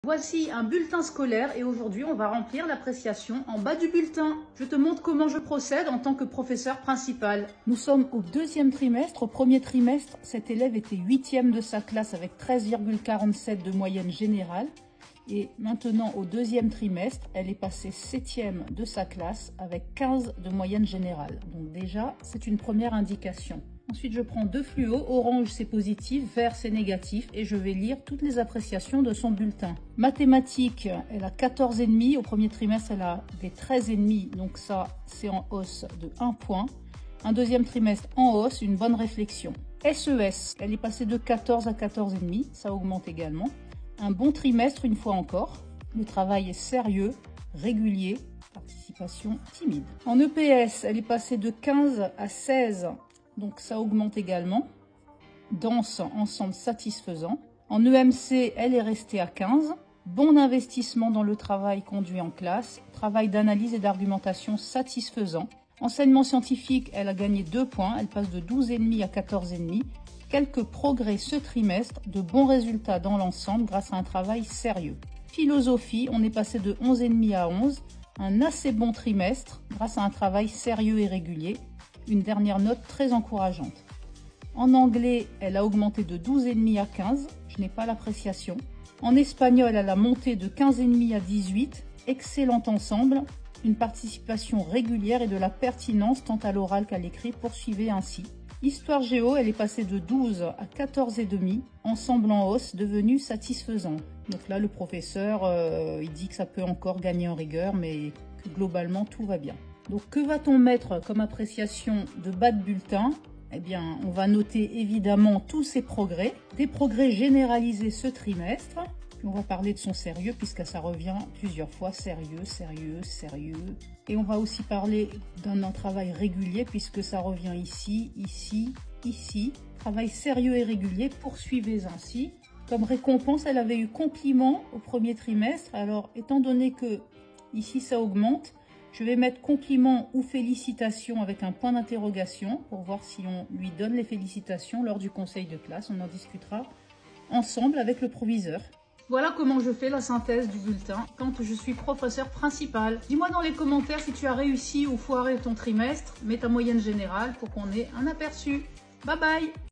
Voici un bulletin scolaire et aujourd'hui on va remplir l'appréciation en bas du bulletin. Je te montre comment je procède en tant que professeur principal. Nous sommes au deuxième trimestre. Au premier trimestre, cet élève était 8e de sa classe avec 13,47 de moyenne générale. Et maintenant au deuxième trimestre, elle est passée 7e de sa classe avec 15 de moyenne générale. Donc déjà, c'est une première indication. Ensuite, je prends deux fluos, orange c'est positif, vert c'est négatif et je vais lire toutes les appréciations de son bulletin. Mathématiques, elle a 14,5, au premier trimestre elle a des 13,5, donc ça c'est en hausse de 1 point. Un deuxième trimestre en hausse, une bonne réflexion. SES, elle est passée de 14 à 14,5, ça augmente également. Un bon trimestre une fois encore, le travail est sérieux, régulier, participation timide. En EPS, elle est passée de 15 à 16, donc ça augmente également. Danse, ensemble satisfaisant. En EMC, elle est restée à 15. Bon investissement dans le travail conduit en classe. Travail d'analyse et d'argumentation satisfaisant. Enseignement scientifique, elle a gagné 2 points. Elle passe de 12,5 à 14,5. Quelques progrès ce trimestre, de bons résultats dans l'ensemble grâce à un travail sérieux. Philosophie, on est passé de 11,5 à 11. Un assez bon trimestre grâce à un travail sérieux et régulier. Une dernière note très encourageante. En anglais, elle a augmenté de 12,5 à 15. Je n'ai pas l'appréciation. En espagnol, elle a monté de 15,5 à 18. Excellent ensemble. Une participation régulière et de la pertinence tant à l'oral qu'à l'écrit. Poursuivez ainsi. Histoire géo, elle est passée de 12 à 14,5. Ensemble en hausse, devenu satisfaisant. Donc là, le professeur, il dit que ça peut encore gagner en rigueur, mais que globalement, tout va bien. Donc, que va-t-on mettre comme appréciation de bas de bulletin? Eh bien, on va noter évidemment tous ses progrès, des progrès généralisés ce trimestre. Puis on va parler de son sérieux puisque ça revient plusieurs fois, sérieux, sérieux, sérieux. Et on va aussi parler d'un travail régulier puisque ça revient ici, ici, ici. Travail sérieux et régulier, poursuivez ainsi. Comme récompense, elle avait eu compliment au premier trimestre. Alors, étant donné que ici ça augmente, je vais mettre compliment ou félicitations avec un point d'interrogation pour voir si on lui donne les félicitations lors du conseil de classe. On en discutera ensemble avec le proviseur. Voilà comment je fais la synthèse du bulletin quand je suis professeur principal. Dis-moi dans les commentaires si tu as réussi ou foiré ton trimestre. Mets ta moyenne générale pour qu'on ait un aperçu. Bye bye!